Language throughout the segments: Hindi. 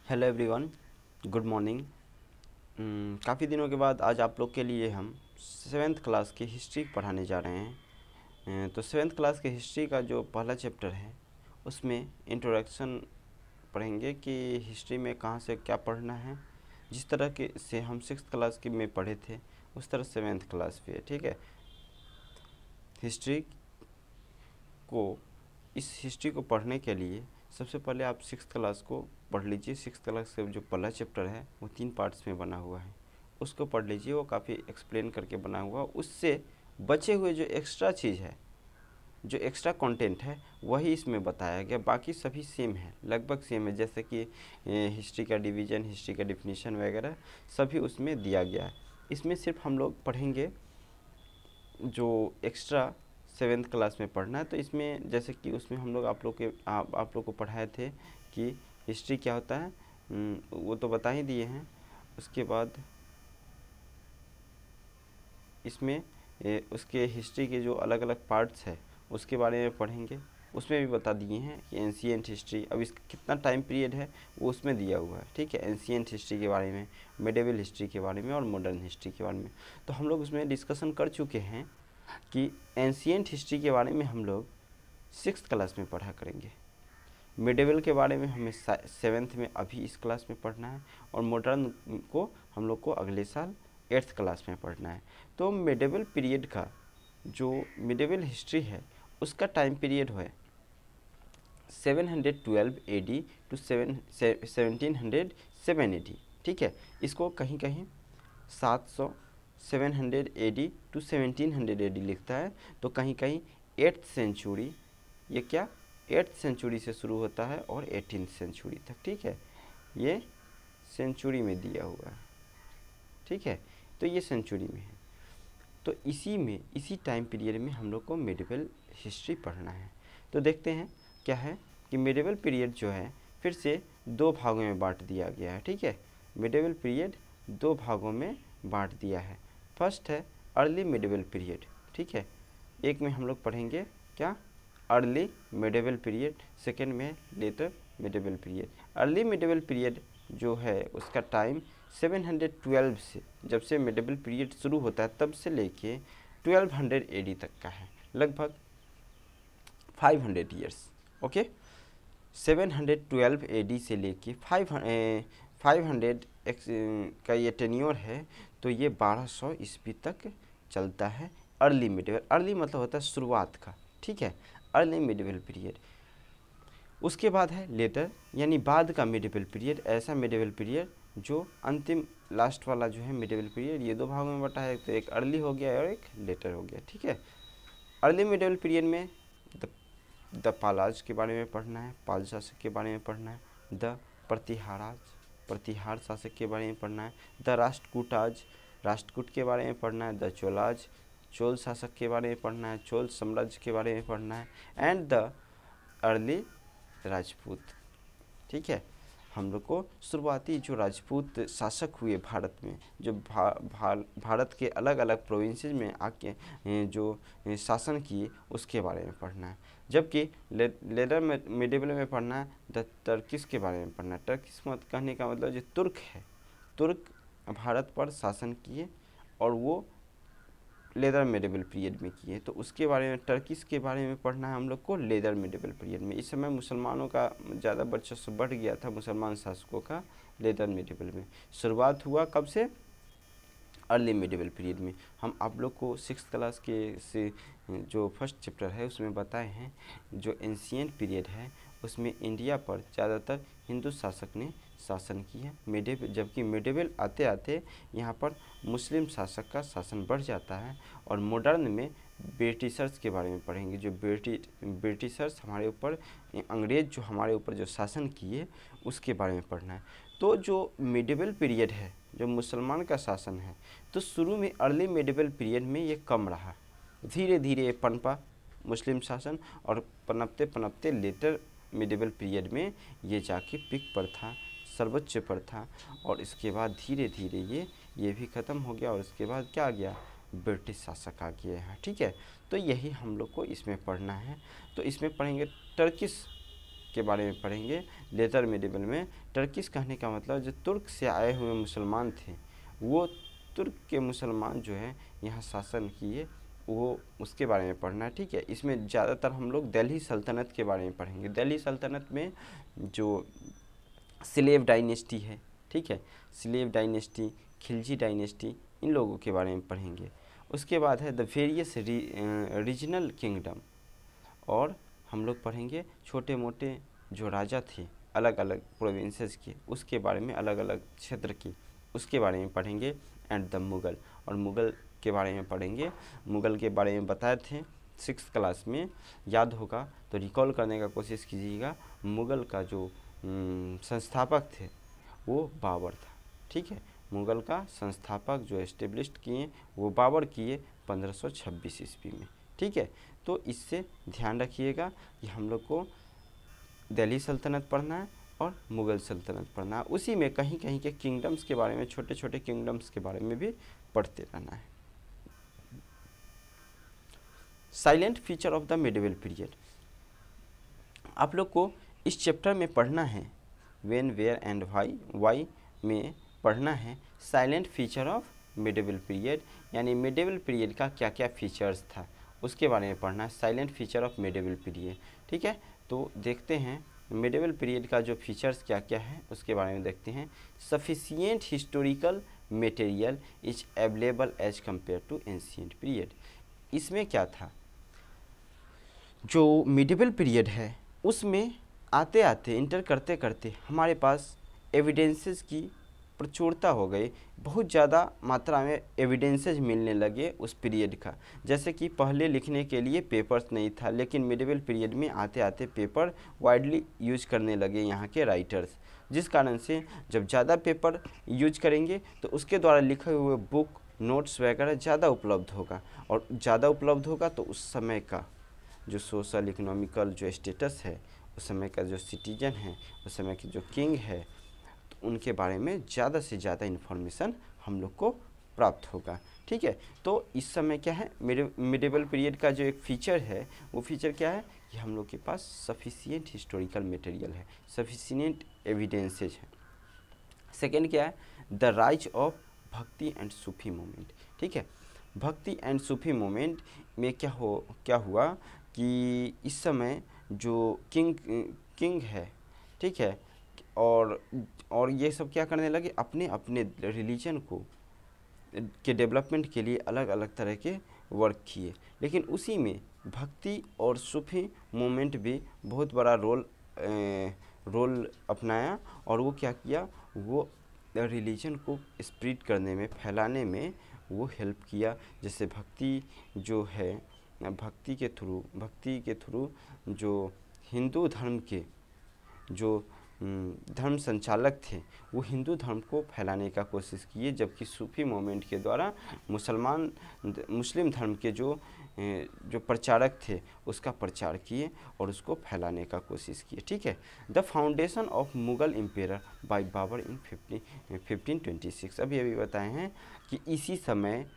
Hello everyone, good morning. काफ़ी दिनों के बाद आज आप लोग के लिए हम सेवेंथ क्लास की हिस्ट्री पढ़ाने जा रहे हैं। तो सेवेंथ क्लास के हिस्ट्री का जो पहला चैप्टर है उसमें इंट्रोडक्शन पढ़ेंगे कि हिस्ट्री में कहाँ से क्या पढ़ना है। जिस तरह के से हम सिक्स क्लास की में पढ़े थे उस तरह सेवेंथ क्लास पे है, ठीक है। हिस्ट्री को इस हिस्ट्री को पढ़ने के लिए सबसे पहले आप सिक्स क्लास को पढ़ लीजिए। सिक्स क्लास का जो पहला चैप्टर है वो 3 पार्ट्स में बना हुआ है, उसको पढ़ लीजिए। वो काफ़ी एक्सप्लेन करके बना हुआ, उससे बचे हुए जो एक्स्ट्रा चीज़ है, जो एक्स्ट्रा कंटेंट है वही इसमें बताया गया। बाकी सभी सेम है, लगभग सेम है। जैसे कि हिस्ट्री का डिवीज़न, हिस्ट्री का डिफिनीशन वगैरह सभी उसमें दिया गया है। इसमें सिर्फ हम लोग पढ़ेंगे जो एक्स्ट्रा सेवेंथ क्लास में पढ़ना है। तो इसमें जैसे कि उसमें हम लोग आप लोग को पढ़ाए थे कि हिस्ट्री क्या होता है, वो तो बता ही दिए हैं। उसके बाद इसमें उसके हिस्ट्री के जो अलग अलग पार्ट्स है उसके बारे में पढ़ेंगे। उसमें भी बता दिए हैं कि एंशिएंट हिस्ट्री, अब इसका कितना टाइम पीरियड है वो उसमें दिया हुआ है, ठीक है। एंशिएंट हिस्ट्री के बारे में, मिडेवल हिस्ट्री के बारे में और मॉडर्न हिस्ट्री के बारे में। तो हम लोग उसमें डिस्कशन कर चुके हैं कि एंशिएंट हिस्ट्री के बारे में हम लोग सिक्स क्लास में पढ़ा करेंगे। मिडेवल के बारे में हमें सेवेंथ में अभी इस क्लास में पढ़ना है, और मॉडर्न को हम लोग को अगले साल एट्थ क्लास में पढ़ना है। तो मिडेवल पीरियड का जो मिडेवल हिस्ट्री है उसका टाइम पीरियड है 712 AD टू 1707 AD, ठीक है। इसको कहीं कहीं 700 AD टू 1700 AD लिखता है, तो कहीं कहीं एट्थ सेंचुरी, ये क्या एट्थ सेंचुरी से शुरू होता है और 18th सेंचुरी तक, ठीक है। ये सेंचुरी में दिया हुआ है, ठीक है। तो ये सेंचुरी में है। तो इसी टाइम पीरियड में हम लोग को मिडिवल हिस्ट्री पढ़ना है। तो देखते हैं क्या है कि मिडिवल पीरियड जो है फिर से दो भागों में बांट दिया गया है, ठीक है। मिडिवल पीरियड दो भागों में बांट दिया है। फर्स्ट है अर्ली मिडिवल पीरियड, ठीक है। एक में हम लोग पढ़ेंगे क्या, अर्ली मिडिवल पीरियड। सेकेंड में later medieval period. Early medieval period जो है उसका टाइम 712 से, जब से मिडिवल पीरियड शुरू होता है तब से लेके 1200 AD तक का है, लगभग 500 ईयर्स, ओके। 712 AD से लेके 500 का ये टेन्योर है। तो ये 1200 ईस्वी तक चलता है अर्ली मिडिवल। अर्ली मतलब होता है शुरुआत का, ठीक है, अर्ली मिडिवल पीरियड। उसके बाद है लेटर, यानी बाद का मिडिवल पीरियड। ऐसा मिडिवल पीरियड जो अंतिम लास्ट वाला जो है मिडिवल पीरियड, ये दो भागों में बटा है। तो एक अर्ली हो गया और एक लेटर हो गया, ठीक है। अर्ली मिडिवल पीरियड में द पालाज के बारे में पढ़ना है, पाल शासक के बारे में पढ़ना है। द प्रतिहार शासक के बारे में पढ़ना है। द राष्ट्रकूटाज, राष्ट्रकूट के बारे में पढ़ना है। द चोलाज, चोल शासक के बारे में पढ़ना है, चोल साम्राज्य के बारे में पढ़ना है। एंड द अर्ली राजपूत, ठीक है। हम लोग को शुरुआती जो राजपूत शासक हुए भारत में, जो भारत के अलग अलग प्रोविंसेस में आके जो शासन किए उसके बारे में पढ़ना है। जबकि लेटर में मिडिवल में पढ़ना है द टर्किश के बारे में पढ़ना है। टर्किश मत कहने का मतलब जो तुर्क है, तुर्क भारत पर शासन किए और वो लेदर मिडिवल पीरियड में किए। तो उसके बारे में, टर्किश के बारे में पढ़ना है हम लोग को लेदर मिडिवल पीरियड में। इस समय मुसलमानों का ज़्यादा वर्चस्व बढ़ गया था, मुसलमान शासकों का लेदर मिडिवल में। शुरुआत हुआ कब से, अर्ली मिडिवल पीरियड में। हम आप लोग को सिक्स क्लास के से जो फर्स्ट चैप्टर है उसमें बताए हैं जो एंशिएंट पीरियड है उसमें इंडिया पर ज़्यादातर हिंदू शासक ने शासन किया। जबकि मिडिवल आते आते यहाँ पर मुस्लिम शासक का शासन बढ़ जाता है। और मॉडर्न में ब्रिटिशर्स के बारे में पढ़ेंगे। जो ब्रिटिशर्स हमारे ऊपर, अंग्रेज़ जो हमारे ऊपर जो शासन किए उसके बारे में पढ़ना है। तो जो मिडिवल पीरियड है, जो मुसलमान का शासन है, तो शुरू में अर्ली मिडिवल पीरियड में ये कम रहा, धीरे धीरे पनपा मुस्लिम शासन, और पनपते पनपते लेटर मिडिवल पीरियड में ये जाके पिक पर था, सर्वोच्च पर था। और इसके बाद धीरे धीरे ये भी ख़त्म हो गया, और इसके बाद क्या आ गया, ब्रिटिश शासक आ गए हैं, ठीक है। तो यही हम लोग को इसमें पढ़ना है। तो इसमें पढ़ेंगे टर्किश के बारे में पढ़ेंगे लेटर मिडिवल में। टर्किश कहने का मतलब जो तुर्क से आए हुए मुसलमान थे, वो तुर्क के मुसलमान जो है यहाँ शासन किए, वो उसके बारे में पढ़ना है, ठीक है। इसमें ज़्यादातर हम लोग दिल्ली सल्तनत के बारे में पढ़ेंगे। दिल्ली सल्तनत में जो स्लेव डायनेस्टी है, ठीक है, स्लेव डायनेस्टी, खिलजी डायनेस्टी, इन लोगों के बारे में पढ़ेंगे। उसके बाद है द वेरियस रीजनल किंगडम, और हम लोग पढ़ेंगे छोटे मोटे जो राजा थे अलग अलग प्रोविंसेस के, उसके बारे में, अलग अलग क्षेत्र की, उसके बारे में पढ़ेंगे। एंड द मुग़ल, और मुग़ल के बारे में पढ़ेंगे। मुग़ल के बारे में बताए थे 6th क्लास में, याद होगा तो रिकॉल करने का कोशिश कीजिएगा। मुग़ल का जो संस्थापक थे वो बाबर था, ठीक है। मुग़ल का संस्थापक जो एस्टेब्लिश्ड किए वो बाबर किए 1526 ईस्वी में, ठीक है। तो इससे ध्यान रखिएगा कि हम लोग को दिल्ली सल्तनत पढ़ना है और मुग़ल सल्तनत पढ़ना है। उसी में कहीं कहीं के किंगडम्स के बारे में, छोटे छोटे किंगडम्स के बारे में भी पढ़ते रहना है। Salient feature of the medieval period, आप लोग को इस चैप्टर में पढ़ना है। व्हेन, वेयर एंड वाई में पढ़ना है salient feature of medieval period, यानी मिडिवल पीरियड का क्या क्या फीचर्स था उसके बारे में पढ़ना है। Salient feature of medieval period, ठीक है। तो देखते हैं मिडिवल पीरियड का जो फीचर्स क्या क्या है उसके बारे में देखते हैं। Sufficient historical material is available as compare to ancient period. इसमें क्या था, जो मिडिवल पीरियड है उसमें आते आते, इंटर करते करते हमारे पास एविडेंसेस की प्रचुरता हो गई, बहुत ज़्यादा मात्रा में एविडेंसेस मिलने लगे उस पीरियड का। जैसे कि पहले लिखने के लिए पेपर्स नहीं था, लेकिन मिडिवल पीरियड में आते आते पेपर वाइडली यूज करने लगे यहाँ के राइटर्स, जिस कारण से जब ज़्यादा पेपर यूज करेंगे तो उसके द्वारा लिखे हुए बुक, नोट्स वगैरह ज़्यादा उपलब्ध होगा, और ज़्यादा उपलब्ध होगा तो उस समय का जो सोशल इकोनॉमिकल जो स्टेटस है, उस समय का जो सिटीजन है, उस समय की जो किंग है, तो उनके बारे में ज़्यादा से ज़्यादा इन्फॉर्मेशन हम लोग को प्राप्त होगा, ठीक है। तो इस समय क्या है, मिडिवल पीरियड का जो एक फीचर है, वो फीचर क्या है कि हम लोग के पास सफिशिएंट हिस्टोरिकल मटेरियल है, सफिशिएंट एविडेंसेज है। सेकेंड क्या है, the rise of bhakti and Sufi movement, ठीक है। भक्ति एंड सूफी मूवमेंट में क्या हुआ कि इस समय जो किंग है, ठीक है, और ये सब क्या करने लगे, अपने अपने रिलीजन को के डेवलपमेंट के लिए अलग अलग तरह के वर्क किए। लेकिन उसी में भक्ति और सूफी मूवमेंट भी बहुत बड़ा रोल अपनाया, और वो क्या किया, वो रिलीजन को स्प्रेड करने में, फैलाने में वो हेल्प किया। जैसे भक्ति जो है, भक्ति के थ्रू जो हिंदू धर्म के जो धर्म संचालक थे वो हिंदू धर्म को फैलाने का कोशिश किए, जबकि सूफी मूवमेंट के द्वारा मुस्लिम धर्म के जो प्रचारक थे उसका प्रचार किए और उसको फैलाने का कोशिश किए, ठीक है। The foundation of Mughal empire by Babur in 1526, अभी बताए हैं कि इसी समय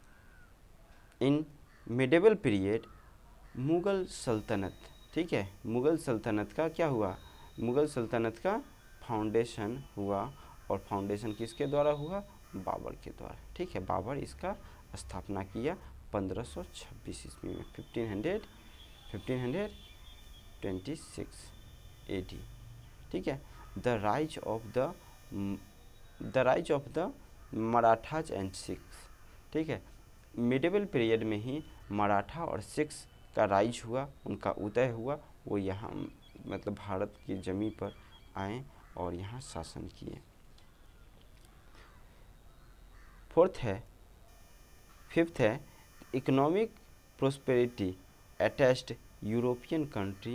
इन मिडिवल पीरियड मुग़ल सल्तनत, ठीक है, मुग़ल सल्तनत का क्या हुआ, मुग़ल सल्तनत का फाउंडेशन हुआ, और फाउंडेशन किसके द्वारा हुआ, बाबर के द्वारा, ठीक है। बाबर इसका स्थापना किया 1526 ईस्वी में, 1526 AD, ठीक है। The rise of the Marathas and Sikhs, ठीक है। मिडिवल पीरियड में ही मराठा और सिख्स का राइज हुआ, उनका उदय हुआ, वो यहाँ मतलब भारत की ज़मीन पर आए और यहाँ शासन किए। फिफ्थ है economic prosperity attached European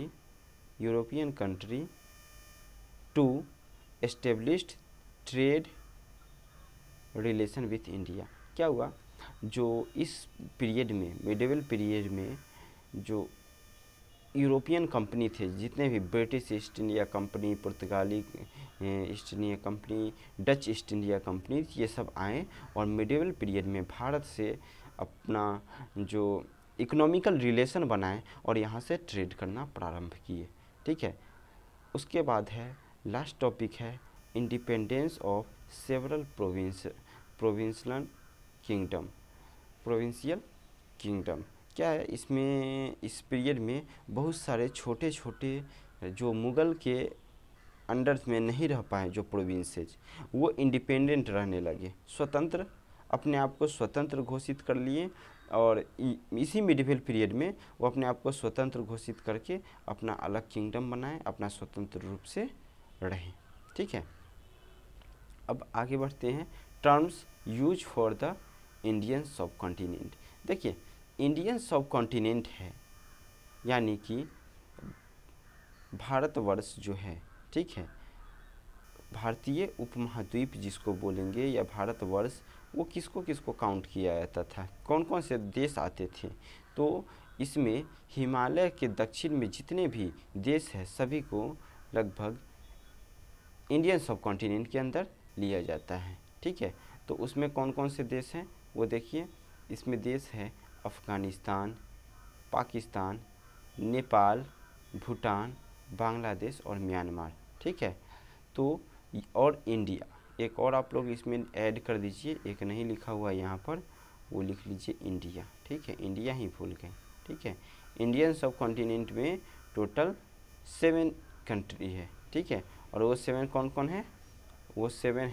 country to established trade relation with India. क्या हुआ, जो इस पीरियड में, मिडिवल पीरियड में जो यूरोपियन कंपनी थे, जितने भी ब्रिटिश ईस्ट इंडिया कंपनी, पुर्तगाली East India company, Dutch East India company, ये सब आए और मिडिवल पीरियड में भारत से अपना जो इकोनॉमिकल रिलेशन बनाए और यहाँ से ट्रेड करना प्रारंभ किए, ठीक है। उसके बाद है लास्ट टॉपिक है independence of several provincial kingdom. क्या है इसमें, इस पीरियड में बहुत सारे छोटे छोटे जो मुग़ल के अंडर में नहीं रह पाए जो प्रोविंसेज, वो इंडिपेंडेंट रहने लगे, स्वतंत्र, अपने आप को स्वतंत्र घोषित कर लिए। और इसी मिडिवल पीरियड में वो अपने आप को स्वतंत्र घोषित करके अपना अलग किंगडम बनाए, अपना स्वतंत्र रूप से रहें। ठीक है, अब आगे बढ़ते हैं। Terms use for the Indian subcontinent. देखिए, इंडियन सब कॉन्टिनेंट है यानी कि भारतवर्ष जो है, ठीक है, भारतीय उपमहाद्वीप जिसको बोलेंगे या भारतवर्ष, वो किसको किसको काउंट किया जाता था, कौन कौन से देश आते थे। तो इसमें हिमालय के दक्षिण में जितने भी देश हैं सभी को लगभग इंडियन सब कॉन्टिनेंट के अंदर लिया जाता है। ठीक है, तो उसमें कौन कौन से देश हैं वो देखिए। इसमें देश है अफ़गानिस्तान, पाकिस्तान, नेपाल, भूटान, बांग्लादेश और म्यांमार। ठीक है, तो और इंडिया, एक और आप लोग इसमें ऐड कर दीजिए, एक नहीं लिखा हुआ यहाँ पर, वो लिख लीजिए इंडिया। ठीक है, इंडिया ही भूल गए। ठीक है, इंडियन सब कॉन्टिनेंट में टोटल 7 कंट्री है। ठीक है, और वो 7 कौन कौन है, वो 7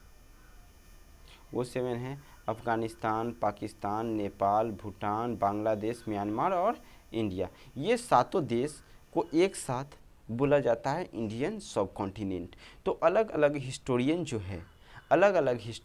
हैं अफ़गानिस्तान, पाकिस्तान, नेपाल, भूटान, बांग्लादेश, म्यांमार और इंडिया। ये सातों देश को एक साथ बोला जाता है इंडियन सब कॉन्टिनेंट। तो अलग अलग हिस्टोरियन जो है, अलग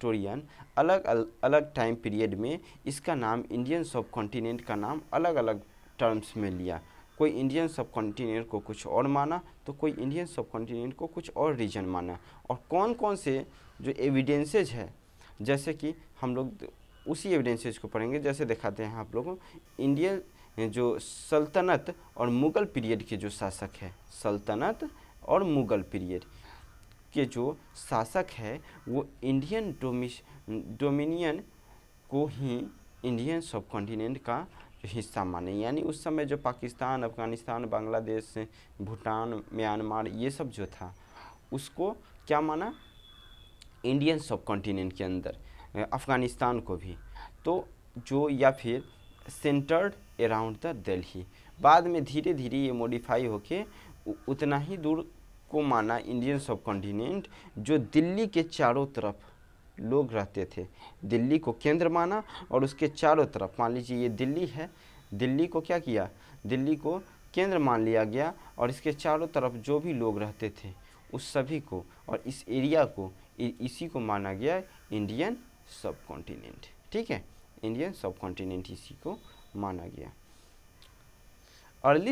अलग टाइम पीरियड में इसका नाम, इंडियन सब कॉन्टिनेंट का नाम अलग अलग टर्म्स में लिया। कोई इंडियन सब कॉन्टिनेंट को कुछ और माना, तो कोई इंडियन सब कॉन्टिनेंट को कुछ और रीजन माना। और कौन कौन से जो एविडेंसेज है, जैसे कि हम लोग उसी एविडेंसेज को पढ़ेंगे। जैसे दिखाते हैं आप लोगों, इंडियन जो सल्तनत और मुग़ल पीरियड के जो शासक है, सल्तनत और मुग़ल पीरियड के जो शासक है, वो इंडियन डोमिनियन को ही इंडियन सब कॉन्टिनेंट का हिस्सा माने। यानी उस समय जो पाकिस्तान, अफ़गानिस्तान, बांग्लादेश, भूटान, म्यांमार ये सब जो था, उसको क्या माना, इंडियन सब कॉन्टिनेंट के अंदर, अफ़गानिस्तान को भी। तो जो, या फिर सेंटर्ड अराउंड द दिल्ली, बाद में धीरे धीरे ये मॉडिफाई होके उतना ही दूर को माना इंडियन सब कॉन्टिनेंट जो दिल्ली के चारों तरफ लोग रहते थे। दिल्ली को केंद्र माना और उसके चारों तरफ, मान लीजिए ये दिल्ली है, दिल्ली को क्या किया, दिल्ली को केंद्र मान लिया गया और इसके चारों तरफ जो भी लोग रहते थे उस सभी को, और इस एरिया को, इसी को माना गया इंडियन सब कॉन्टिनेंट। ठीक है, इंडियन सब कॉन्टिनेंट इसी को माना गया। अर्ली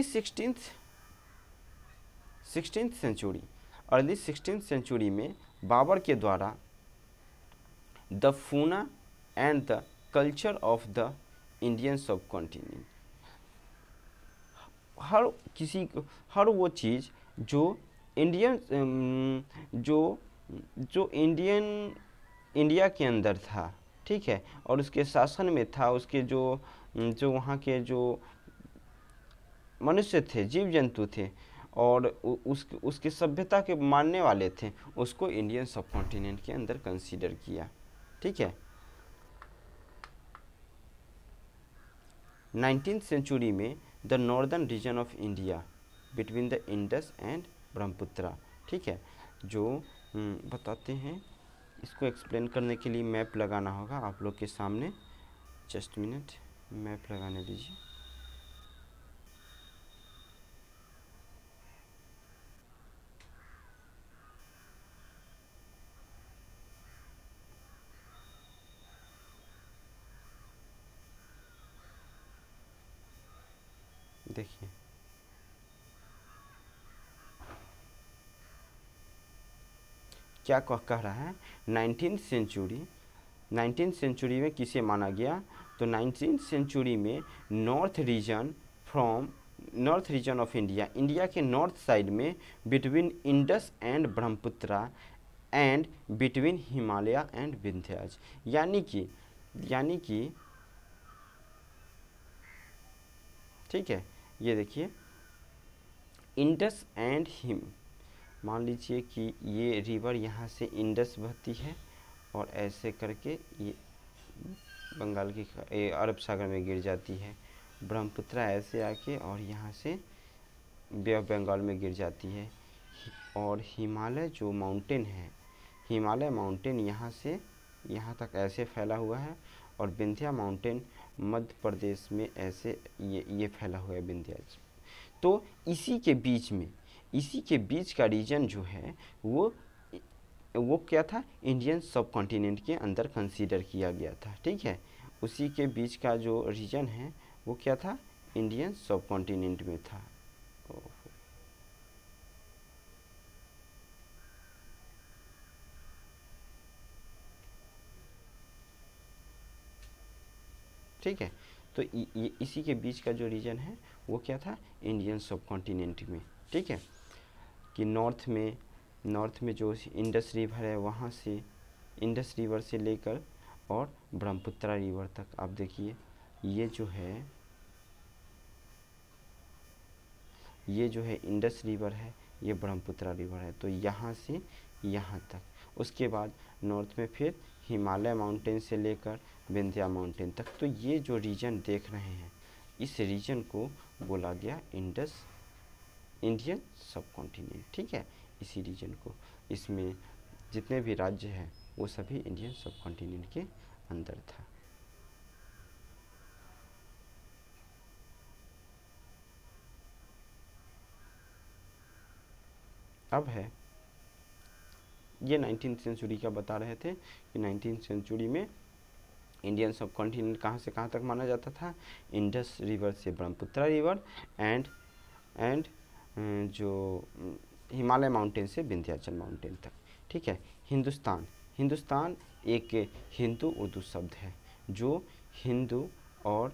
16th सेंचुरी में बाबर के द्वारा the fauna and the culture of the Indian subcontinent, हर वो चीज़ जो इंडिया के अंदर था, ठीक है, और उसके शासन में था, उसके जो वहाँ के जो मनुष्य थे, जीव जंतु थे, और उसकी सभ्यता के मानने वाले थे, उसको इंडियन सब कॉन्टिनेंट के अंदर कंसीडर किया। ठीक है, 19th सेंचुरी में the northern region of India between the Indus and Brahmaputra, ठीक है, जो बताते हैं, इसको एक्सप्लेन करने के लिए मैप लगाना होगा आप लोग के सामने। जस्ट मिनट, मैप लगाने दीजिए। देखिए, क्या कह रहा है, 19th सेंचुरी में किसे माना गया, तो 19th सेंचुरी में north region of India, India के नॉर्थ साइड में, between Indus and Brahmaputra and between Himalaya and Vindhyas, यानी कि ठीक है, ये देखिए, इंडस एंड मान लीजिए कि ये रिवर यहाँ से इंडस बहती है और ऐसे करके ये बंगाल की अरब सागर में गिर जाती है। ब्रह्मपुत्र ऐसे आके और यहाँ से बे ऑफ बंगाल में गिर जाती है। और हिमालय जो माउंटेन है, हिमालय माउंटेन यहाँ से यहाँ तक ऐसे फैला हुआ है और विंध्या माउंटेन मध्य प्रदेश में ऐसे ये फैला हुआ है विंध्याचल। तो इसी के बीच का रीजन जो है वो क्या था, इंडियन सब कॉन्टिनेंट के अंदर कंसीडर किया गया था। ठीक है, उसी के बीच का जो रीजन है वो क्या था, इंडियन सब कॉन्टिनेंट में था। ठीक है, तो इसी के बीच का जो रीजन है वो क्या था, इंडियन सब कॉन्टिनेंट में। ठीक है, कि नॉर्थ में जो इंडस रिवर है वहाँ से, इंडस रिवर से लेकर और ब्रह्मपुत्र रिवर तक आप देखिए, ये जो है इंडस रिवर है, ये ब्रह्मपुत्र रिवर है। तो यहाँ से यहाँ तक, उसके बाद नॉर्थ में फिर हिमालय माउंटेन से लेकर विंध्या माउंटेन तक। तो ये जो रीजन देख रहे हैं, इस रीजन को बोला गया इंडियन सब कॉन्टिनेंट। ठीक है, इसी रीजन को, इसमें जितने भी राज्य हैं वो सभी इंडियन सब कॉन्टिनेंट के अंदर था। अब है ये 19th सेंचुरी का बता रहे थे कि 19th सेंचुरी में इंडियन सब कॉन्टिनेंट कहाँ से कहाँ तक माना जाता था, इंडस रिवर से ब्रह्मपुत्र रिवर एंड जो हिमालय माउंटेन से विंध्याचल माउंटेन तक। ठीक है, हिंदुस्तान एक हिंदू उर्दू शब्द है जो हिंद और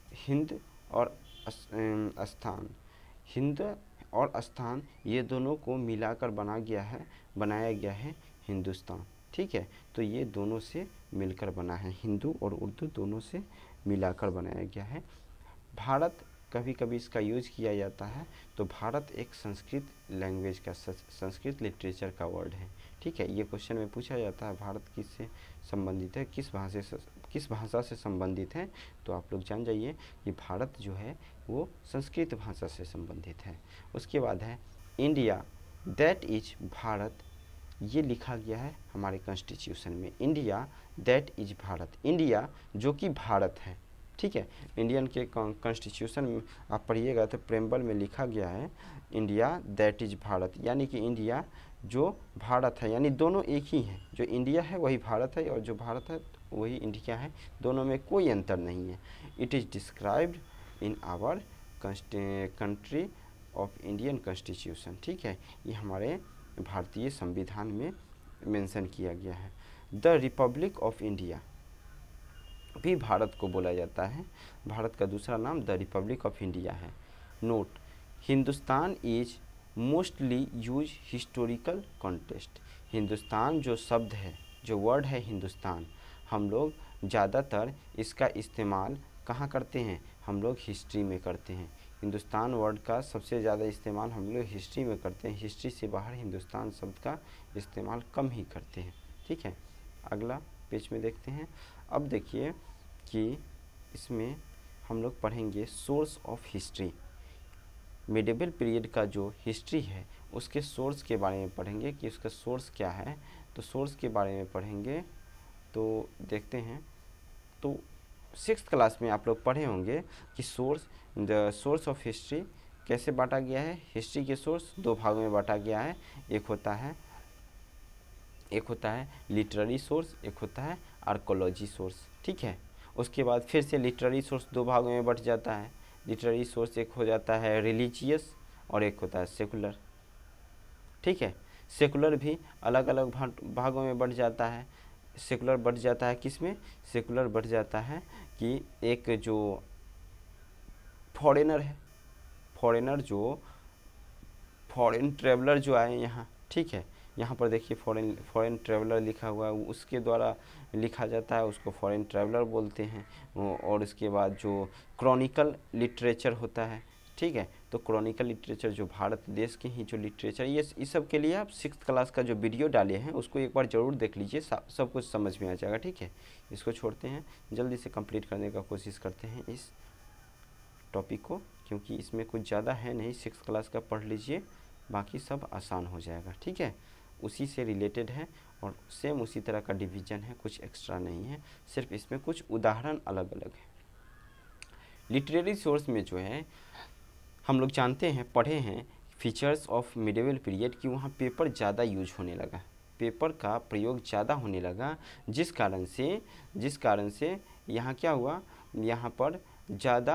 स्थान ये दोनों को मिलाकर बनाया गया है हिंदुस्तान। ठीक है, तो ये दोनों से मिलकर बना है, हिंदू और उर्दू दोनों से मिलाकर बनाया गया है। भारत कभी कभी इसका यूज किया जाता है, तो भारत एक संस्कृत लैंग्वेज का, संस्कृत लिटरेचर का वर्ड है। ठीक है, ये क्वेश्चन में पूछा जाता है भारत किससे संबंधित है, किस भाषा से संबंधित है, तो आप लोग जान जाइए कि भारत जो है वो संस्कृत भाषा से संबंधित है। उसके बाद है इंडिया दैट इज भारत, ये लिखा गया है हमारे कॉन्स्टिट्यूशन में, India that is Bharat, India जो कि भारत है। ठीक है, इंडियन के कॉन्स्टिट्यूशन में आप पढ़िएगा तो प्रेम्बल में लिखा गया है इंडिया दैट इज भारत, यानी कि इंडिया जो भारत है, यानी दोनों एक ही हैं, जो इंडिया है वही भारत है और जो भारत है वही इंडिया है, दोनों में कोई अंतर नहीं है। It is described in our country of Indian constitution. ठीक है, ये हमारे भारतीय संविधान में मेंशन किया गया है। द रिपब्लिक ऑफ इंडिया भी भारत को बोला जाता है, भारत का दूसरा नाम द रिपब्लिक ऑफ इंडिया है। Note, Hindustan is mostly use historical context, Hindustan जो शब्द है, जो वर्ड है हिंदुस्तान, हम लोग ज़्यादातर इसका इस्तेमाल कहाँ करते हैं, हम लोग हिस्ट्री में करते हैं। हिंदुस्तान वर्ड का सबसे ज़्यादा इस्तेमाल हम लोग हिस्ट्री में करते हैं, हिस्ट्री से बाहर हिंदुस्तान शब्द का इस्तेमाल कम ही करते हैं। ठीक है, अगला पेज में देखते हैं। अब देखिए कि इसमें हम लोग पढ़ेंगे source of history, medieval period का जो हिस्ट्री है उसके सोर्स के बारे में पढ़ेंगे कि उसका सोर्स क्या है। तो सोर्स के बारे में पढ़ेंगे, तो देखते हैं। तो 6th क्लास में आप लोग पढ़े होंगे कि द सोर्स ऑफ हिस्ट्री कैसे बांटा गया है। हिस्ट्री के सोर्स दो भागों में बांटा गया है, एक होता है लिटरेरी सोर्स, एक होता है आर्कोलॉजी सोर्स। ठीक है, उसके बाद फिर से लिटरेरी सोर्स दो भागों में बट जाता है। लिटरेरी सोर्स एक हो जाता है रिलीजियस और एक होता है सेकुलर। ठीक है, सेकुलर भी अलग अलग भागों में बट जाता है। सेकुलर बढ़ जाता है किस में, सेकुलर बढ़ जाता है कि एक जो फॉरेनर है, फॉरेन ट्रेवलर जो आए यहाँ। ठीक है, यहाँ पर देखिए फॉरेन ट्रेवलर लिखा हुआ है, उसके द्वारा लिखा जाता है, उसको फॉरेन ट्रेवलर बोलते हैं। और उसके बाद जो क्रॉनिकल लिटरेचर होता है, ठीक है। तो क्रॉनिकल लिटरेचर जो भारत देश के ही जो लिटरेचर, ये इस सब के लिए आप 6th क्लास का जो वीडियो डाले हैं उसको एक बार ज़रूर देख लीजिए, सब कुछ समझ में आ जाएगा, ठीक है। इसको छोड़ते हैं, जल्दी से कंप्लीट करने का कोशिश करते हैं इस टॉपिक को, क्योंकि इसमें कुछ ज़्यादा है नहीं। 6th क्लास का पढ़ लीजिए, बाकी सब आसान हो जाएगा, ठीक है। उसी से रिलेटेड है और सेम उसी तरह का डिवीज़न है, कुछ एक्स्ट्रा नहीं है, सिर्फ इसमें कुछ उदाहरण अलग अलग है। लिटरेरी सोर्स में जो है हम लोग जानते हैं, पढ़े हैं फीचर्स ऑफ मिडिवल पीरियड कि वहाँ पेपर ज़्यादा यूज होने लगा, पेपर का प्रयोग ज़्यादा होने लगा, जिस कारण से यहाँ क्या हुआ, यहाँ पर ज़्यादा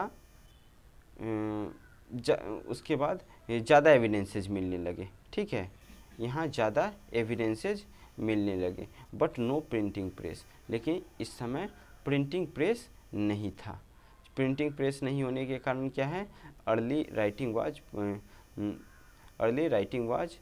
उसके बाद ज़्यादा एविडेंसेज मिलने लगे, ठीक है। यहाँ ज़्यादा एविडेंसेज मिलने लगे, बट नो प्रिंटिंग प्रेस। लेकिन इस समय प्रिंटिंग प्रेस नहीं था। प्रिंटिंग प्रेस नहीं होने के कारण क्या है, early writing was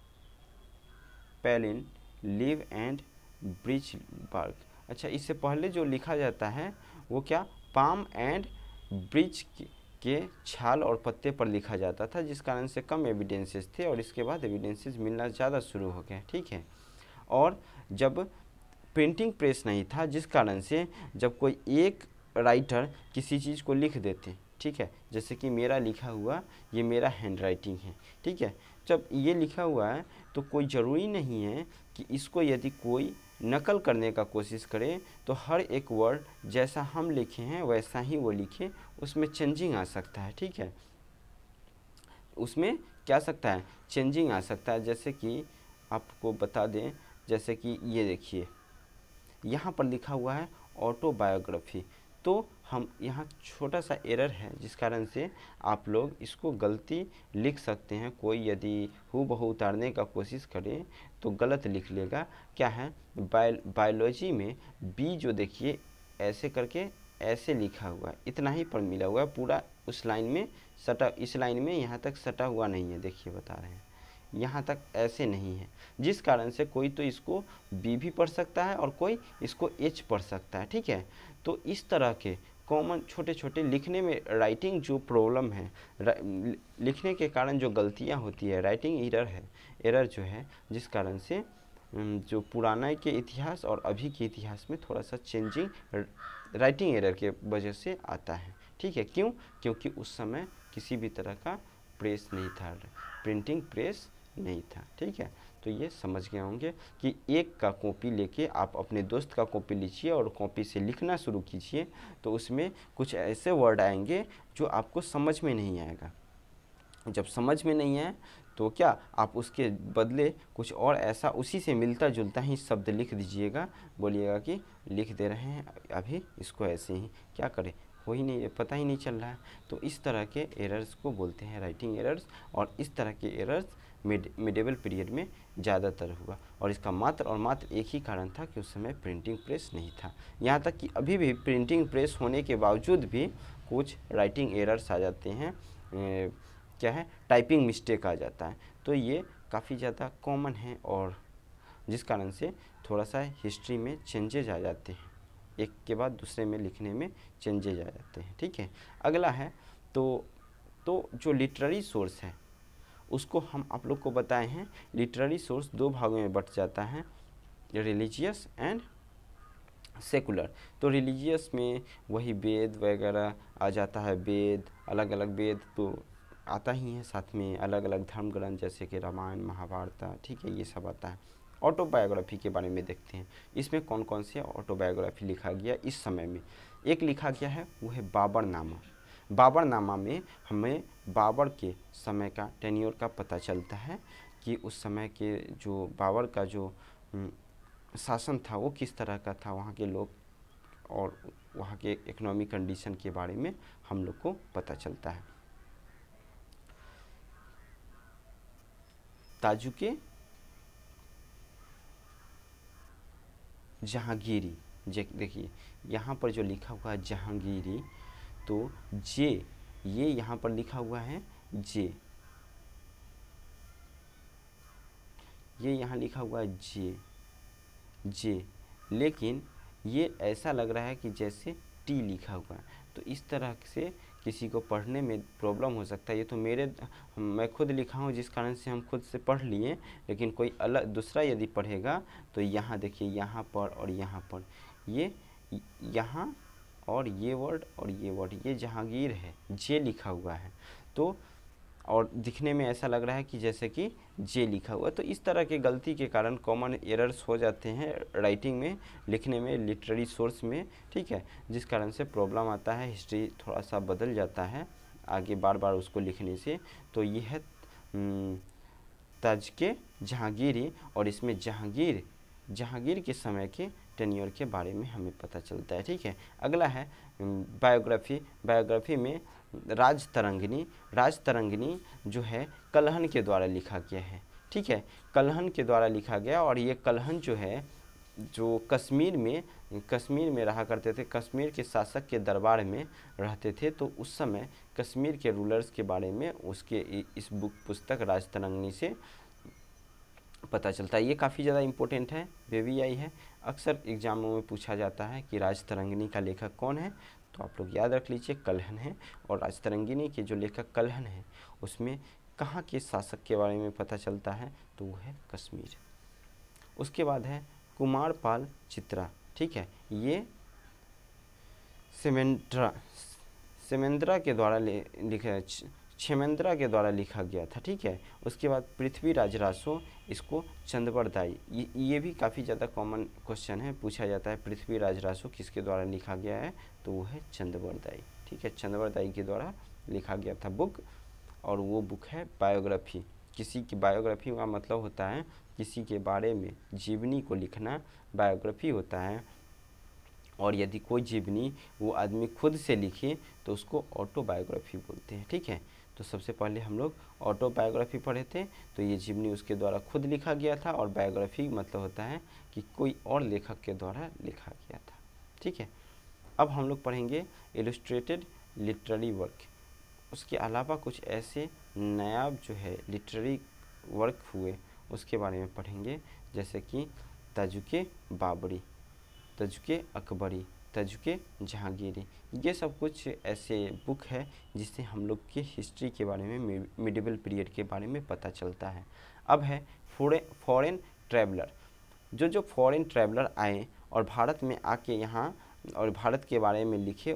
palm leaf and birch bark. अच्छा, इससे पहले जो लिखा जाता है वो क्या, पाम एंड ब्रिच के छाल और पत्ते पर लिखा जाता था, जिस कारण से कम एविडेंसेस थे और इसके बाद एविडेंसेस मिलना ज़्यादा शुरू हो गया, ठीक है। और जब प्रिंटिंग प्रेस नहीं था, जिस कारण से जब कोई एक राइटर किसी चीज़ को लिख देते, ठीक है, जैसे कि मेरा लिखा हुआ ये मेरा हैंड राइटिंग है, ठीक है। जब ये लिखा हुआ है तो कोई ज़रूरी नहीं है कि इसको यदि कोई नकल करने का कोशिश करे तो हर एक वर्ड जैसा हम लिखे हैं वैसा ही वो लिखे, उसमें चेंजिंग आ सकता है, ठीक है। उसमें क्या सकता है, चेंजिंग आ सकता है। जैसे कि आपको बता दें, जैसे कि ये देखिए यहाँ पर लिखा हुआ है ऑटोबायोग्राफी, तो हम यहाँ छोटा सा एरर है, जिस कारण से आप लोग इसको गलती लिख सकते हैं। कोई यदि हूबहू उतारने का कोशिश करे तो गलत लिख लेगा। क्या है, बायोलॉजी में बी जो देखिए ऐसे करके ऐसे लिखा हुआ है, इतना ही पर मिला हुआ है, पूरा उस लाइन में सटा, इस लाइन में यहाँ तक सटा हुआ नहीं है। देखिए बता रहे हैं, यहाँ तक ऐसे नहीं है, जिस कारण से कोई तो इसको बी भी पढ़ सकता है और कोई इसको एच पढ़ सकता है, ठीक है। तो इस तरह के कॉमन छोटे छोटे लिखने में राइटिंग जो प्रॉब्लम है, लिखने के कारण जो गलतियाँ होती है, राइटिंग एरर जो है, जिस कारण से जो पुराना के इतिहास और अभी के इतिहास में थोड़ा सा चेंजिंग राइटिंग एरर के वजह से आता है, ठीक है। क्यों, क्योंकि उस समय किसी भी तरह का प्रेस नहीं था, प्रिंटिंग प्रेस नहीं था, ठीक है। तो ये समझ गए होंगे कि एक का कॉपी लेके आप अपने दोस्त का कॉपी लीजिए और कॉपी से लिखना शुरू कीजिए, तो उसमें कुछ ऐसे वर्ड आएंगे जो आपको समझ में नहीं आएगा। जब समझ में नहीं आए तो क्या आप उसके बदले कुछ और ऐसा उसी से मिलता जुलता ही शब्द लिख दीजिएगा, बोलिएगा कि लिख दे रहे हैं अभी इसको ऐसे ही, क्या करें, हो ही नहीं, पता ही नहीं चल रहा है। तो इस तरह के एरर्स को बोलते हैं राइटिंग एरर्स, और इस तरह के एरर्स मिडिवल पीरियड में ज़्यादातर हुआ, और इसका मात्र और मात्र एक ही कारण था कि उस समय प्रिंटिंग प्रेस नहीं था। यहाँ तक कि अभी भी प्रिंटिंग प्रेस होने के बावजूद भी कुछ राइटिंग एरर्स आ जाते हैं, क्या है, टाइपिंग मिस्टेक आ जाता है। तो ये काफ़ी ज़्यादा कॉमन है, और जिस कारण से थोड़ा सा हिस्ट्री में चेंजेज आ जाते हैं, एक के बाद दूसरे में लिखने में चेंजेज आ जाते हैं, ठीक है। अगला है तो जो लिटरेरी सोर्स है उसको हम आप लोग को बताए हैं। लिटरेरी सोर्स दो भागों में बट जाता है, रिलीजियस एंड सेकुलर। तो रिलीजियस में वही वेद वगैरह आ जाता है, वेद, अलग अलग वेद तो आता ही है, साथ में अलग अलग धर्म ग्रंथ जैसे कि रामायण महाभारत, ठीक है, ये सब आता है। ऑटोबायोग्राफी के बारे में देखते हैं, इसमें कौन कौन से ऑटोबायोग्राफी लिखा गया इस समय में। एक लिखा गया है वो है बाबरनामा। बाबरनामा में हमें बाबर के समय का टेन्योर का पता चलता है कि उस समय के जो बाबर का जो शासन था वो किस तरह का था, वहाँ के लोग और वहाँ के इकोनॉमिक कंडीशन के बारे में हम लोग को पता चलता है। ताजुके जहांगीरी, देखिए यहाँ पर जो लिखा हुआ है जहांगीरी, तो जे, ये यहाँ पर लिखा हुआ है जे, ये यहाँ लिखा हुआ है जे, लेकिन ये ऐसा लग रहा है कि जैसे टी लिखा हुआ है। तो इस तरह से किसी को पढ़ने में प्रॉब्लम हो सकता है। ये तो मैं खुद लिखा हूँ जिस कारण से हम खुद से पढ़ लिए, लेकिन कोई अलग दूसरा यदि पढ़ेगा तो यहाँ देखिए, यहाँ पर और यहाँ पर ये यहाँ और ये वर्ड ये जहांगीर है, जे लिखा हुआ है, तो और दिखने में ऐसा लग रहा है कि जैसे कि जे लिखा हुआ है। तो इस तरह के गलती के कारण कॉमन एरर्स हो जाते हैं राइटिंग में, लिखने में, लिटरेरी सोर्स में, ठीक है, जिस कारण से प्रॉब्लम आता है, हिस्ट्री थोड़ा सा बदल जाता है आगे बार बार उसको लिखने से। तो ये है ताज़-ए जहांगीरी, और इसमें जहांगीर के समय के टेन्योर के बारे में हमें पता चलता है, ठीक है। अगला है बायोग्राफी में राज तरंगिनी जो है कल्हन के द्वारा लिखा गया है, ठीक है, कल्हन के द्वारा लिखा गया। और ये कल्हन जो है, जो कश्मीर में रहा करते थे, कश्मीर के शासक के दरबार में रहते थे, तो उस समय कश्मीर के रूलर्स के बारे में उसके इस पुस्तक राज तरंगिनी से पता चलता है। ये काफ़ी ज़्यादा इम्पोर्टेंट है, VVI है, अक्सर एग्जामों में पूछा जाता है कि राज तरंगिनी का लेखक कौन है, तो आप लोग याद रख लीजिए कल्हन है। और राज तरंगिनी के जो लेखक कल्हन है उसमें कहाँ के शासक के बारे में पता चलता है, तो वो है कश्मीर। उसके बाद है कुमारपाल चित्रा, ठीक है, ये क्षेमेंद्रा के द्वारा लिखा गया था, ठीक है। उसके बाद पृथ्वीराज रासो, इसको चंदबरदाई, ये भी काफ़ी ज़्यादा कॉमन क्वेश्चन है, पूछा जाता है पृथ्वीराज रासो किसके द्वारा लिखा गया है, तो वो है चंदबरदाई, ठीक है, चंदबरदाई के द्वारा लिखा गया था बुक। और वो बुक है बायोग्राफी। किसी की बायोग्राफी का मतलब होता है किसी के बारे में जीवनी को लिखना, बायोग्राफी होता है। और यदि कोई जीवनी वो आदमी खुद से लिखे तो उसको ऑटोबायोग्राफी बोलते हैं, ठीक है। तो सबसे पहले हम लोग ऑटोबायोग्राफी पढ़े थे, तो ये जीवनी उसके द्वारा खुद लिखा गया था, और बायोग्राफी मतलब होता है कि कोई और लेखक के द्वारा लिखा गया था, ठीक है। अब हम लोग पढ़ेंगे इलस्ट्रेटेड लिटरेरी वर्क। उसके अलावा कुछ ऐसे नायाब जो है लिटरेरी वर्क हुए उसके बारे में पढ़ेंगे, जैसे कि ताजुके बाबरी, ताजुके अकबरी, ताजुके जहांगीरी। ये सब कुछ ऐसे बुक है जिससे हम लोग की हिस्ट्री के बारे में, मिडिवल पीरियड के बारे में पता चलता है। अब है फॉरेन ट्रैवलर। जो फॉरेन ट्रैवलर आए और भारत में आके यहाँ और भारत के बारे में लिखे,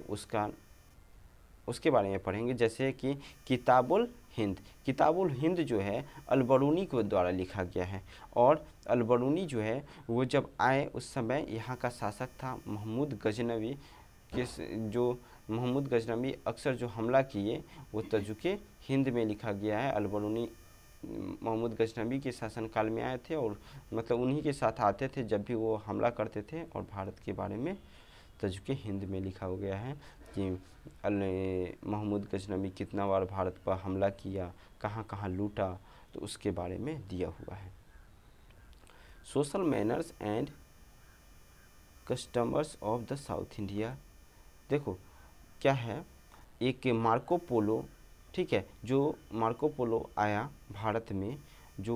उसके बारे में पढ़ेंगे। जैसे कि किताबुल हिंद जो है अलबरूनी के द्वारा लिखा गया है। और अलबरूनी जो है वो जब आए उस समय यहाँ का शासक था महमूद गजनवी, जो महमूद गजनवी अक्सर जो हमला किए वो ताजुके हिंद में लिखा गया है। अलबरूनी महमूद गजनवी के शासनकाल में आए थे, और मतलब उन्हीं के साथ आते थे जब भी वो हमला करते थे, और भारत के बारे में ताजुके हिंद में लिखा हो गया है कि महमूद गजनवी कितना बार भारत पर हमला किया, कहाँ कहाँ लूटा, तो उसके बारे में दिया हुआ है। Social manners and customers of the South India. देखो क्या है, एक मार्को पोलो, ठीक है, जो मार्को पोलो आया भारत में जो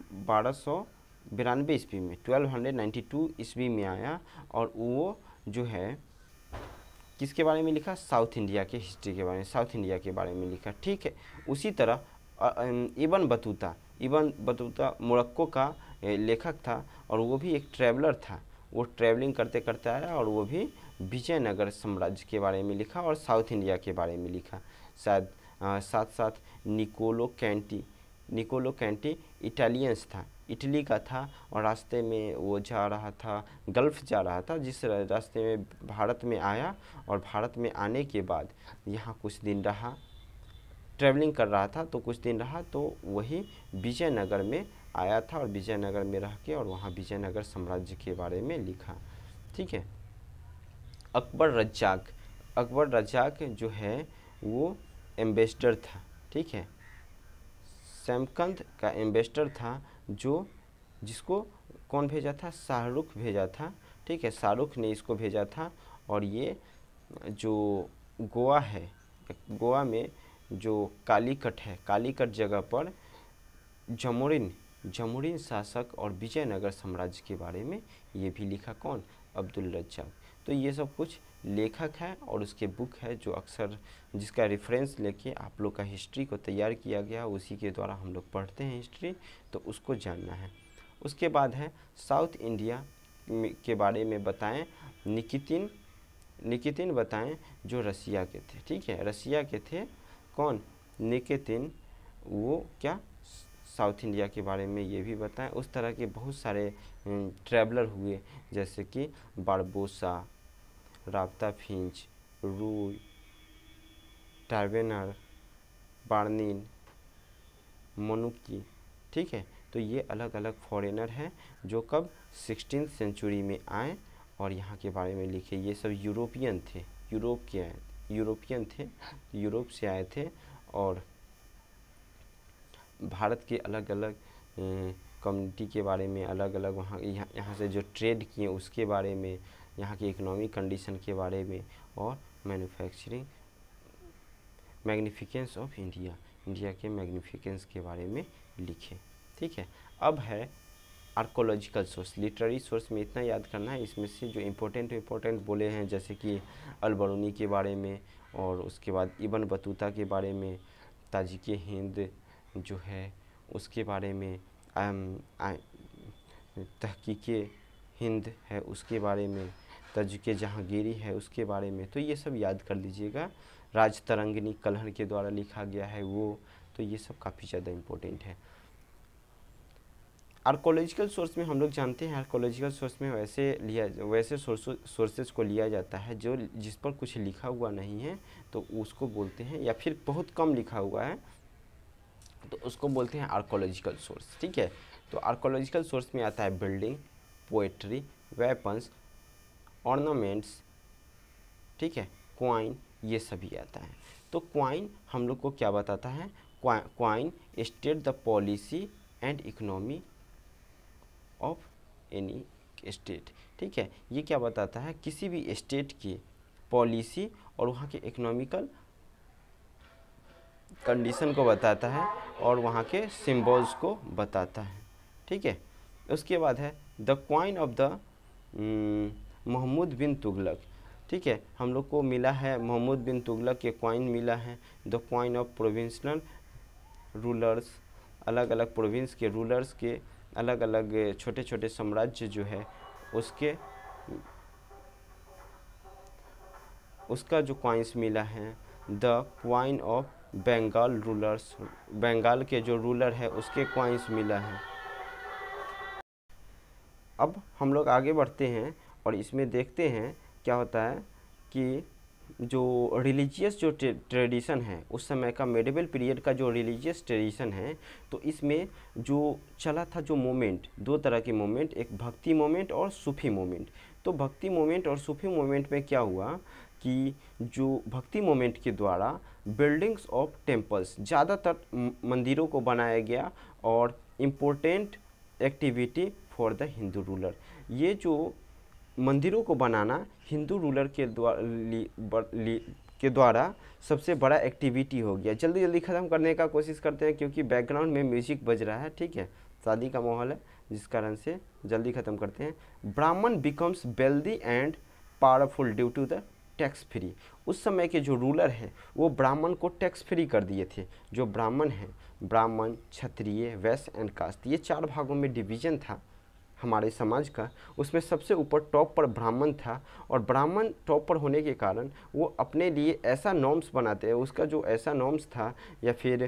1292 ईस्वी में, 1292 ईस्वी में आया, और वो जो है किसके बारे में लिखा, साउथ इंडिया के हिस्ट्री के बारे में, साउथ इंडिया के बारे में लिखा, ठीक है। उसी तरह इब्न बतूता मोरक्को का लेखक था, और वो भी एक ट्रैवलर था। वो ट्रैवलिंग करते करते आया, और वो भी विजयनगर साम्राज्य के बारे में लिखा और साउथ इंडिया के बारे में लिखा। शायद साथ साथ निकोलो कैंटी इटालियंस था, इटली का था, और रास्ते में वो जा रहा था, गल्फ़ जा रहा था, जिस रास्ते में भारत में आया, और भारत में आने के बाद यहाँ कुछ दिन रहा, ट्रैवलिंग कर रहा था, तो कुछ दिन रहा, तो वही विजयनगर में आया था, और विजयनगर में रह के और वहाँ विजयनगर साम्राज्य के बारे में लिखा, ठीक है। अकबर रज्जाक जो है वो एम्बेसडर था, ठीक है, समरकंद का एम्बेसडर था, जिसको कौन भेजा था, शाहरुख भेजा था, ठीक है, शाहरुख ने इसको भेजा था। और ये जो गोवा है, गोवा में जो कालीकट है, कालीकट जगह पर जमुरीन शासक और विजयनगर साम्राज्य के बारे में ये भी लिखा, कौन, अब्दुल रज्जाक। तो ये सब कुछ लेखक है और उसके बुक है जो अक्सर जिसका रेफरेंस लेके आप लोग का हिस्ट्री को तैयार किया गया, उसी के द्वारा हम लोग पढ़ते हैं हिस्ट्री, तो उसको जानना है। उसके बाद है साउथ इंडिया के बारे में बताएं, निकितिन बताएं जो रसिया के थे, ठीक है, रसिया के थे कौन, निकितिन, वो क्या साउथ इंडिया के बारे में ये भी बताएं। उस तरह के बहुत सारे ट्रैवलर हुए जैसे कि बारबोसा, राब्ता फिंच, रूय, टार्वेनर, बार्निन, मनुकी, ठीक है। तो ये अलग अलग फॉरेनर हैं जो कब 16th सेंचुरी में आए और यहाँ के बारे में लिखे। ये सब यूरोपियन थे, यूरोपियन थे, यूरोप से आए थे और भारत के अलग अलग कम्युनिटी के बारे में, अलग अलग वहाँ यहाँ से जो ट्रेड किए उसके बारे में, यहाँ की इकोनॉमिक कंडीशन के बारे में, और manufacturing, magnificence of India, India के मैग्निफिकेंस के बारे में लिखे, ठीक है। अब है आर्कोलॉजिकल सोर्स। लिटरेरी सोर्स में इतना याद करना है, इसमें से जो इम्पोर्टेंट बोले हैं जैसे कि अल-बरूनी के बारे में, और उसके बाद इब्न बतूता के बारे में, ताजिक हिंद जो है उसके बारे में, तहकीक हिंद है उसके बारे में, ताजिक जहांगीरी है उसके बारे में, तो ये सब याद कर लीजिएगा। राजतरंगिनी कलहर के द्वारा लिखा गया है वो, तो ये सब काफ़ी ज़्यादा इम्पोर्टेंट है। आर्कोलॉजिकल सोर्स में हम लोग जानते हैं, आर्कोलॉजिकल सोर्स में वैसे सोर्सेज को लिया जाता है जो जिस पर कुछ लिखा हुआ नहीं है तो उसको बोलते हैं, या फिर बहुत कम लिखा हुआ है तो उसको बोलते हैं आर्कोलॉजिकल सोर्स, ठीक है। तो आर्कोलॉजिकल सोर्स में आता है बिल्डिंग, पोएट्री, वेपन्स, ऑर्नामेंट्स, ठीक है, क्वाइन, ये सभी आता है। तो क्वाइन हम लोग को क्या बताता है, coin state the policy and economy of any state, ठीक है। ये क्या बताता है, किसी भी स्टेट की पॉलिसी और वहाँ के इकोनॉमिकल कंडीशन को बताता है और वहाँ के सिंबल्स को बताता है, ठीक है। उसके बाद है the coin of the Muhammad bin Tughlaq, ठीक है, हम लोग को मिला है मोहम्मद बिन तुगलक के क्वाइन मिला है। The coin of provincial rulers, अलग अलग प्रोविंस के रूलर्स के अलग अलग छोटे छोटे साम्राज्य जो है उसका जो क्वाइंस मिला है। The coin of Bengal rulers, Bengal के जो रूलर है उसके क्वाइंस मिला है। अब हम लोग आगे बढ़ते हैं और इसमें देखते हैं क्या होता है कि जो रिलीजियस जो ट्रेडिशन है उस समय का, मेडिवल पीरियड का जो रिलीजियस ट्रेडिशन है, तो इसमें जो चला था जो मोमेंट, दो तरह के मोमेंट, एक भक्ति मोमेंट और सूफी मोमेंट। तो भक्ति मोमेंट और सूफी मोमेंट में क्या हुआ कि जो भक्ति मोमेंट के द्वारा बिल्डिंग्स ऑफ टेम्पल्स, ज़्यादातर मंदिरों को बनाया गया और important activity for the Hindu ruler, ये जो मंदिरों को बनाना हिंदू रूलर के द्वारा सबसे बड़ा एक्टिविटी हो गया। जल्दी जल्दी ख़त्म करने का कोशिश करते हैं क्योंकि बैकग्राउंड में म्यूजिक बज रहा है, ठीक है, शादी का माहौल है, जिस कारण से जल्दी ख़त्म करते हैं। Brahmin becomes wealthy and powerful due to the tax free. उस समय के जो रूलर है वो ब्राह्मण को टैक्स फ्री कर दिए थे। जो ब्राह्मण हैं, ब्राह्मण, क्षत्रिय, वैश्य एंड कास्ट, ये 4 भागों में डिवीज़न था हमारे समाज का। उसमें सबसे ऊपर टॉप पर ब्राह्मण था और ब्राह्मण टॉप पर होने के कारण वो अपने लिए ऐसा नॉर्म्स बनाते हैं, उसका जो ऐसा नॉर्म्स था या फिर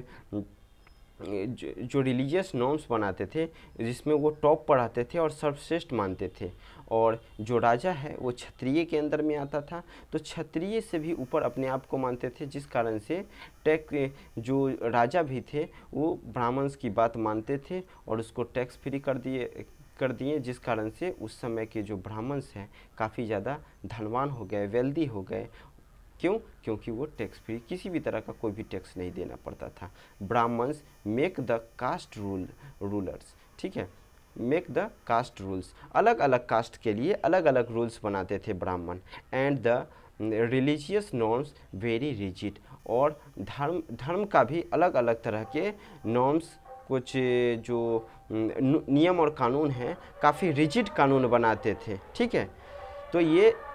जो रिलीजियस नॉर्म्स बनाते थे जिसमें वो टॉप पर आते थे और सर्वश्रेष्ठ मानते थे। और जो राजा है वो क्षत्रिय के अंदर में आता था, तो क्षत्रिय से भी ऊपर अपने आप को मानते थे, जिस कारण से जो राजा भी थे वो ब्राह्मण्स की बात मानते थे और उसको टैक्स फ्री कर दिए, जिस कारण से उस समय के जो ब्राह्मण्स हैं काफ़ी ज़्यादा धनवान हो गए, वेल्दी हो गए। क्यों? क्योंकि वो टैक्स फ्री, किसी भी तरह का कोई भी टैक्स नहीं देना पड़ता था। Brahmins make the caste rulers, ठीक है, मेक द कास्ट रूल्स, अलग अलग कास्ट के लिए अलग अलग रूल्स बनाते थे ब्राह्मण। And the religious norms very rigid, और धर्म का भी अलग अलग तरह के नॉर्म्स, कुछ जो नियम और कानून हैं काफ़ी रिजिड कानून बनाते थे, ठीक है। तो ये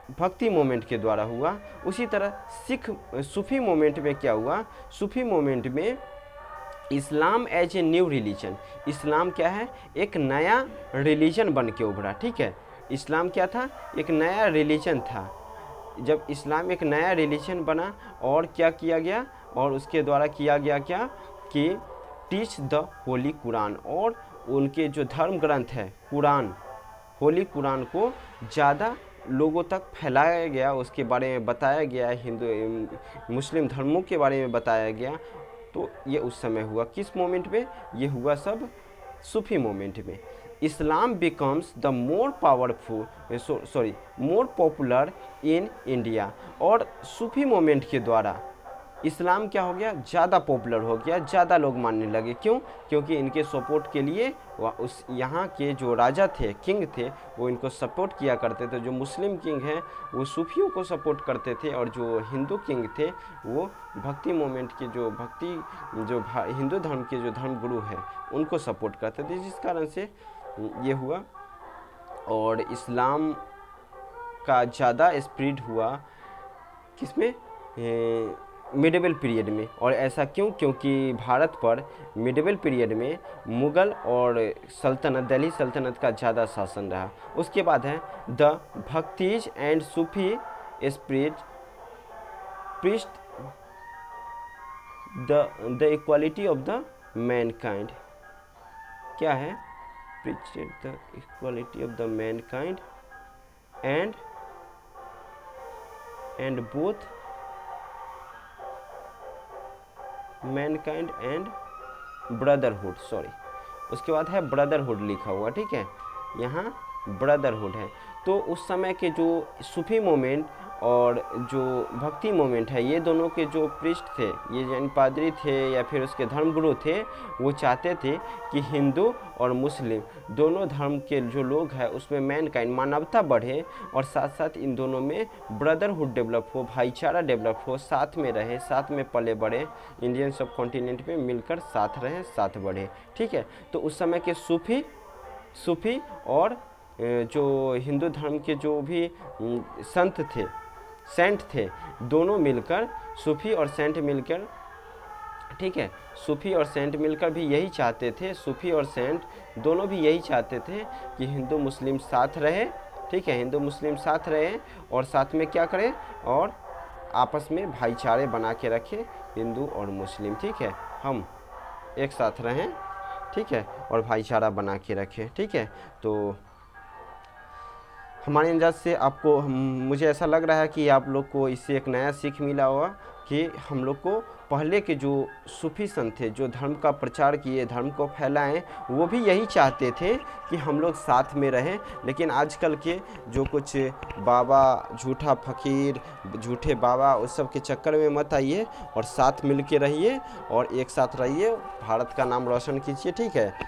भक्ति मोमेंट के द्वारा हुआ। उसी तरह सिख सूफी मोमेंट में क्या हुआ, सूफी मोमेंट में Islam as a new religion, इस्लाम क्या है, एक नया रिलीजन बन के उभरा। ठीक है, इस्लाम क्या था, एक नया रिलीजन था। जब इस्लाम एक नया रिलीजन बना और क्या किया गया, और उसके द्वारा किया गया क्या कि टीच द होली कुरान, और उनके जो धर्म ग्रंथ है कुरान, होली कुरान को ज़्यादा लोगों तक फैलाया गया, उसके बारे में बताया गया, हिंदू मुस्लिम धर्मों के बारे में बताया गया। तो ये उस समय हुआ, किस मोमेंट में, ये हुआ सब सूफी मोमेंट में। Islam becomes the more powerful more popular in India, और सूफी मोमेंट के द्वारा इस्लाम क्या हो गया, ज़्यादा पॉपुलर हो गया, ज़्यादा लोग मानने लगे। क्यों, क्योंकि इनके सपोर्ट के लिए उस यहाँ के जो राजा थे, किंग थे, वो इनको सपोर्ट किया करते थे। जो मुस्लिम किंग हैं वो सूफियों को सपोर्ट करते थे, और जो हिंदू किंग थे वो भक्ति मोमेंट के जो हिंदू धर्म के जो धर्म गुरु हैं उनको सपोर्ट करते थे, जिस कारण से ये हुआ। और इस्लाम का ज़्यादा स्प्रेड हुआ किसमें, मिडिवल पीरियड में। और ऐसा क्यों, क्योंकि भारत पर मिडिवल पीरियड में मुग़ल और सल्तनत, दिल्ली सल्तनत का ज़्यादा शासन रहा। उसके बाद है the bhaktis and Sufi spread preached the equality of the mankind. क्या है, preached the equality of the mankind and both mankind and brotherhood, sorry, उसके बाद है ब्रदरहुड लिखा हुआ। ठीक है, यहाँ ब्रदरहुड है। तो उस समय के जो सूफी मोमेंट और जो भक्ति मोमेंट है, ये दोनों के जो प्रीस्ट थे, ये जैन पादरी थे या फिर उसके धर्मगुरु थे, वो चाहते थे कि हिंदू और मुस्लिम दोनों धर्म के जो लोग हैं उसमें मैनकाइंड, मानवता बढ़े, और साथ साथ इन दोनों में ब्रदरहुड डेवलप हो, भाईचारा डेवलप हो, साथ में रहे, साथ में पले बढ़े, इंडियन सब कॉन्टिनेंट में मिलकर साथ रहें, साथ बढ़े। ठीक है, तो उस समय के सूफी और जो हिंदू धर्म के जो भी संत थे, सेंट थे, दोनों मिलकर, सूफी और सेंट मिलकर, ठीक है, सूफी और सेंट मिलकर भी यही चाहते थे, सूफी और सेंट दोनों भी यही चाहते थे कि हिंदू मुस्लिम साथ रहे। ठीक है, हिंदू मुस्लिम साथ रहे और साथ में क्या करें, और आपस में भाईचारे बना के रखें हिंदू और मुस्लिम। ठीक है, हम एक साथ रहें, ठीक है, और भाईचारा बना के रखें। ठीक है, तो हमारे अंदाज से आपको मुझे ऐसा लग रहा है कि आप लोग को इससे एक नया सीख मिला होगा कि हम लोग को पहले के जो सूफी संत थे, जो धर्म का प्रचार किए, धर्म को फैलाएं, वो भी यही चाहते थे कि हम लोग साथ में रहें। लेकिन आजकल के जो कुछ बाबा, झूठा फ़कीर, झूठे बाबा, उस सब के चक्कर में मत आइए और साथ मिल के रहिए और एक साथ रहिए, भारत का नाम रोशन कीजिए। ठीक है,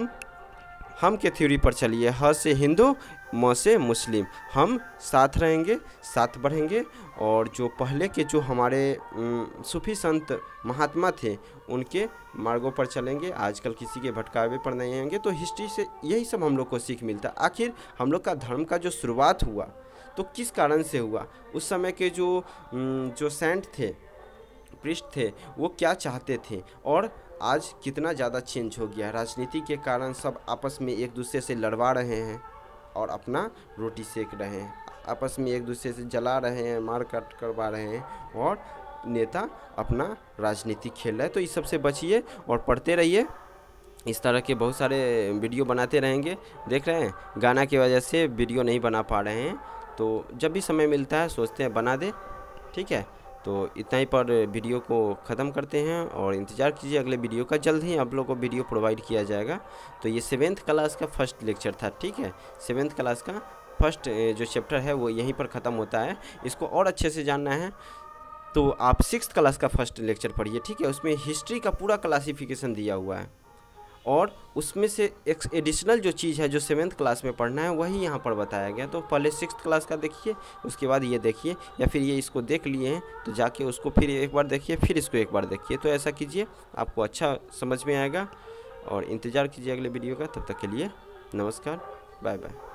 हम के थ्योरी पर चलिए, ह से हिंदू, म से मुस्लिम, हम साथ रहेंगे, साथ बढ़ेंगे। और जो पहले के जो हमारे सूफी संत महात्मा थे उनके मार्गों पर चलेंगे, आजकल किसी के भटकावे पर नहीं आएंगे। तो हिस्ट्री से यही सब हम लोग को सीख मिलता। आखिर हम लोग का धर्म का जो शुरुआत हुआ तो किस कारण से हुआ, उस समय के जो सेंट थे, प्रीस्ट थे, वो क्या चाहते थे, और आज कितना ज़्यादा चेंज हो गया। राजनीति के कारण सब आपस में एक दूसरे से लड़वा रहे हैं और अपना रोटी सेक रहे हैं, आपस में एक दूसरे से जला रहे हैं, मार काट करवा रहे हैं, और नेता अपना राजनीति खेल रहा है। तो इस सब से बचिए और पढ़ते रहिए। इस तरह के बहुत सारे वीडियो बनाते रहेंगे। देख रहे हैं, गाना की वजह से वीडियो नहीं बना पा रहे हैं, तो जब भी समय मिलता है सोचते हैं बना दे। ठीक है, तो इतना ही पर वीडियो को ख़त्म करते हैं और इंतज़ार कीजिए अगले वीडियो का। जल्द ही आप लोगों को वीडियो प्रोवाइड किया जाएगा। तो ये 7th क्लास का फर्स्ट लेक्चर था। ठीक है, 7th क्लास का फर्स्ट जो चैप्टर है वो यहीं पर ख़त्म होता है। इसको और अच्छे से जानना है तो आप 6th क्लास का फर्स्ट लेक्चर पढ़िए। ठीक है, उसमें हिस्ट्री का पूरा क्लासिफिकेशन दिया हुआ है, और उसमें से एक एडिशनल जो चीज़ है जो 7th क्लास में पढ़ना है वही यहाँ पर बताया गया। तो पहले 6th क्लास का देखिए, उसके बाद ये देखिए, या फिर ये इसको देख लिए हैं तो जाके उसको फिर एक बार देखिए, फिर इसको एक बार देखिए। तो ऐसा कीजिए, आपको अच्छा समझ में आएगा। और इंतज़ार कीजिए अगले वीडियो का। तब तक के लिए नमस्कार, बाय बाय।